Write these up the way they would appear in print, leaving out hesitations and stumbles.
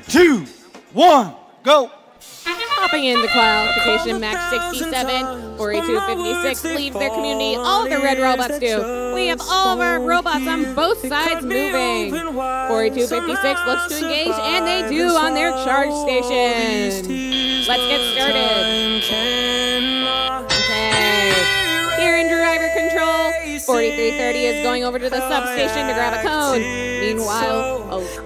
2, 1, go. Hopping into qualification, match 67, 4256 leave their community. All the red robots do. We have all of our robots on both sides moving. 4256 looks to engage, and they do on their charge station. Let's get started. Okay. Here in driver control, 4330 is going over to the substation to grab a cone. Meanwhile,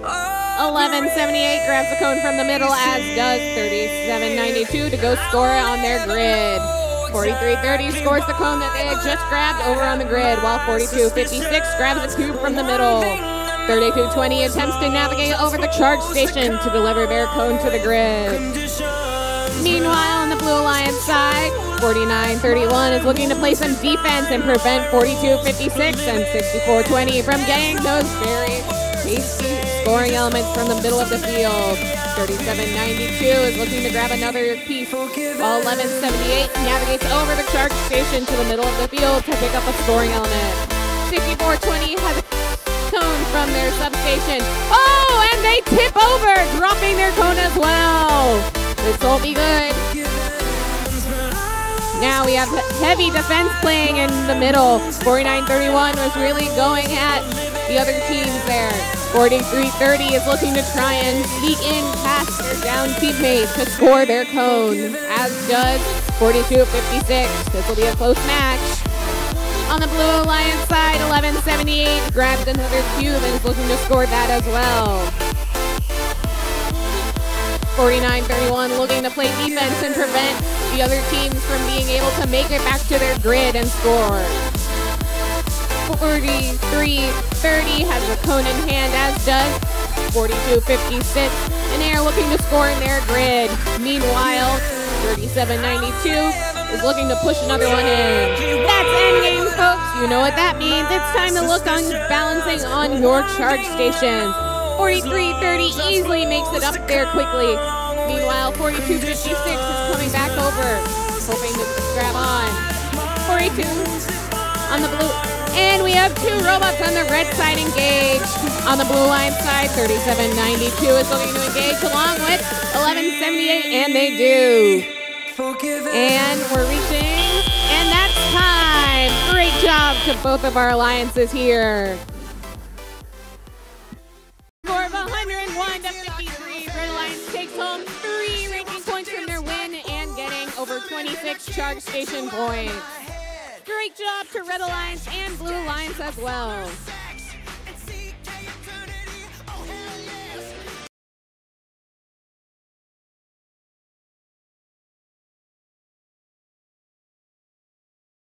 1178 grabs the cone from the middle, as does 3792 to go score on their grid. 4330 scores the cone that they had just grabbed over on the grid, while 4256 grabs the cube from the middle. 3220 attempts to navigate over the charge station to deliver their cone to the grid. Meanwhile, on the Blue Alliance side, 4931 is looking to play some defense and prevent 4256 and 6420 from getting those very tasty scoring elements from the middle of the field. 3792 is looking to grab another piece, while 1178 navigates over the charge station to the middle of the field to pick up a scoring element. 6420 has a cone from their substation. Oh, and they tip over, dropping their cone as well. This will be good. Now we have heavy defense playing in the middle. 4931 was really going at the other teams there. 4330 is looking to try and sneak in past their down teammates to score their cone, as does 4256. This will be a close match. On the Blue Alliance side, 1178 grabbed another cube and is looking to score that as well. 4931 looking to play defense and prevent the other teams from being able to make it back to their grid and score. 4330 has a cone in hand, as does 4256, and they are looking to score in their grid. Meanwhile, 3792 is looking to push another one in. That's endgame, folks. You know what that means. It's time to look on balancing on your charge stations. 4330 easily makes it up there quickly. Meanwhile, 4256 is coming back over, hoping to grab on. 42 on the blue. And we have two robots on the red side engaged. On the Blue Line side, 3792 is looking to engage along with 1178, and they do. And we're reaching, and that's time. Great job to both of our alliances here. Score of 101 to 53. Red Alliance takes home 3 ranking points from their win and getting over 26 charge station points. Great job to Red Alliance and Blue Alliance as well.